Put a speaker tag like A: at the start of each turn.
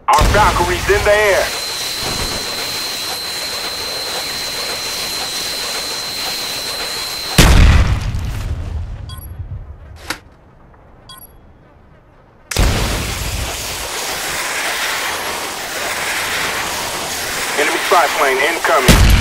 A: Our Valkyrie's in the air. Enemy spy plane incoming.